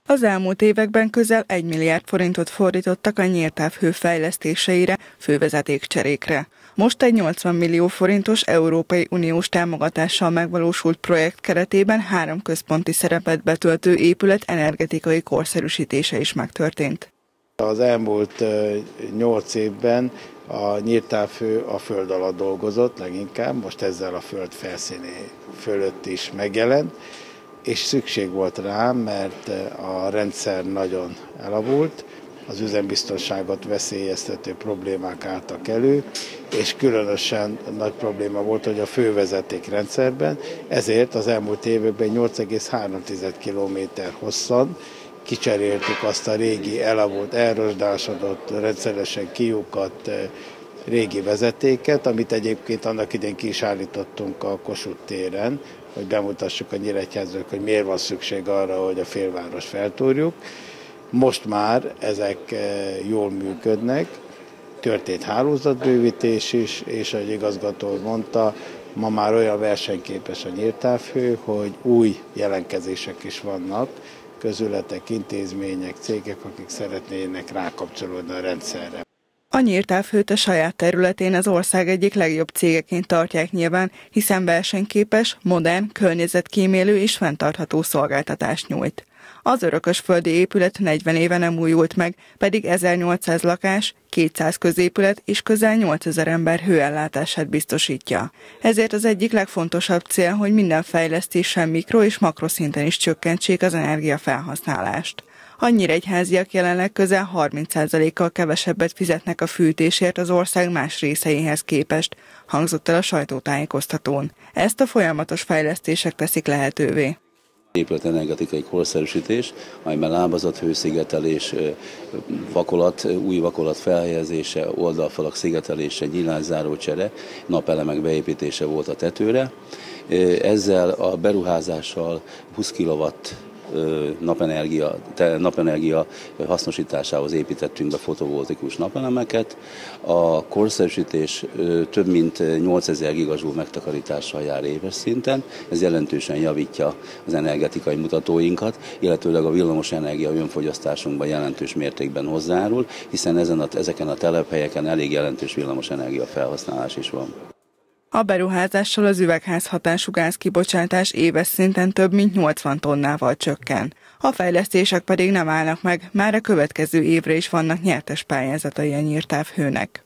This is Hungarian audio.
Az elmúlt években közel 1 milliárd forintot fordítottak a nyíltávhő fejlesztéseire, fővezetékcserékre. Most egy 80 millió forintos Európai Uniós támogatással megvalósult projekt keretében 3 központi szerepet betöltő épület energetikai korszerűsítése is megtörtént. Az elmúlt 8 évben a nyíltávhő a föld alatt dolgozott leginkább, most ezzel a föld felszíné fölött is megjelent, és szükség volt rá, mert a rendszer nagyon elavult, az üzembiztonságot veszélyeztető problémák álltak elő, és különösen nagy probléma volt, hogy a fővezeték rendszerben, ezért az elmúlt években 8,3 kilométer hosszan kicseréltük azt a régi elavult, elrosdásodott, rendszeresen kiukadt régi vezetéket, amit egyébként annak idején ki is állítottunk a Kossuth téren, hogy bemutassuk a nyíregyházak, hogy miért van szükség arra, hogy a félváros feltúrjuk. Most már ezek jól működnek, történt hálózatbővítés is, és ahogy igazgató mondta, ma már olyan versenyképes a nyíltávhő, hogy új jelentkezések is vannak, közületek, intézmények, cégek, akik szeretnének rákapcsolódni a rendszerre. A nyíltávhőt a saját területén az ország egyik legjobb cégeként tartják nyilván, hiszen versenyképes, modern, környezetkímélő és fenntartható szolgáltatást nyújt. Az örökösföldi épület 40 éve nem újult meg, pedig 1800 lakás, 200 középület és közel 8000 ember hőellátását biztosítja. Ezért az egyik legfontosabb cél, hogy minden fejlesztésen mikro- és makroszinten is csökkentsék az energiafelhasználást. A nyíregyháziak jelenleg közel 30%-kal kevesebbet fizetnek a fűtésért az ország más részeihez képest, hangzott el a sajtótájékoztatón. Ezt a folyamatos fejlesztések teszik lehetővé. Épület energetikai korszerűsítés, amelyben lábazat hőszigetelés, vakolat, új vakolat felhelyezése, oldalfalak szigetelése, nyílászárócsere, napelemek beépítése volt a tetőre. Ezzel a beruházással 20 kW napenergia hasznosításához építettünk be fotovoltaikus napelemeket. A korszerűsítés több mint 8000 gigajoule megtakarítással jár éves szinten. Ez jelentősen javítja az energetikai mutatóinkat, illetőleg a villamosenergia önfogyasztásunkban jelentős mértékben hozzájárul, hiszen ezeken a telephelyeken elég jelentős villamosenergia felhasználás is van. A beruházással az üvegházhatású gázkibocsátás éves szinten több mint 80 tonnával csökken. A fejlesztések pedig nem állnak meg, már a következő évre is vannak nyertes pályázatai a nyíltávhőnek.